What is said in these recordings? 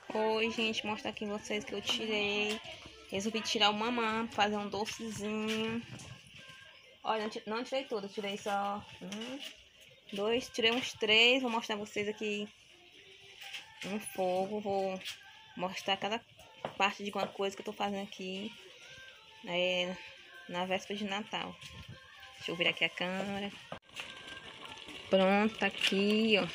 Oi, gente, mostrar aqui vocês que eu tirei. Resolvi tirar o mamã, fazer um docezinho. Olha, não tirei tudo, tirei só dois, tirei uns três. Vou mostrar vocês aqui no fogo. Vou mostrar cada parte de uma coisa que eu tô fazendo aqui na véspera de Natal. Deixa eu virar aqui a câmera. Pronto, tá aqui, ó.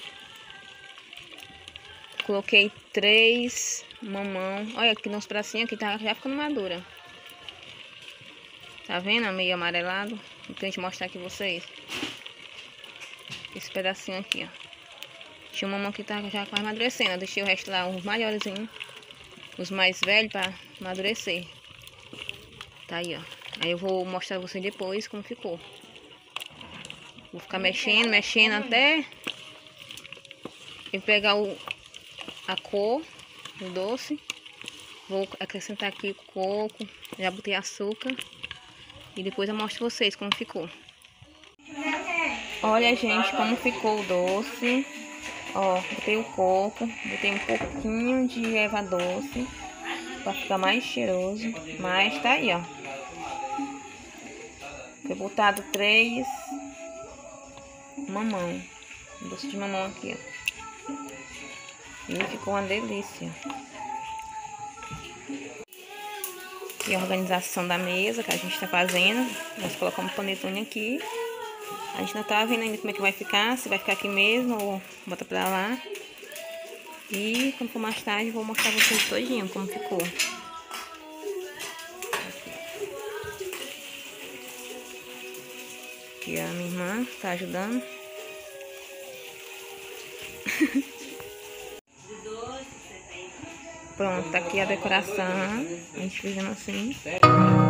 Coloquei 3 mamão. Olha aqui nos bracinhos aqui, tá já ficando madura. Tá vendo? Meio amarelado. Vou tentar mostrar aqui vocês. Esse pedacinho aqui, ó. Tinha um mamão que tá já quase amadurecendo. Eu deixei o resto lá, os maiorzinhos. Os mais velhos pra amadurecer. Tá aí, ó. Aí eu vou mostrar pra vocês depois como ficou. Vou ficar mexendo até eu pegar a cor do doce. Vou acrescentar aqui o coco. Já botei açúcar. E depois eu mostro pra vocês como ficou. Olha, gente, como ficou o doce. Ó, botei o coco. Botei um pouquinho de erva doce pra ficar mais cheiroso. Mas tá aí, ó. Foi botado 3 mamão. Doce de mamão aqui, ó. E ficou uma delícia. E a organização da mesa que a gente tá fazendo. Nós colocamos panetone aqui. A gente não tá vendo ainda como é que vai ficar. Se vai ficar aqui mesmo ou bota pra lá. E quando for mais tarde, vou mostrar pra vocês todinho como ficou. Aqui a minha irmã tá ajudando. Pronto, tá aqui a decoração. A gente fazendo assim.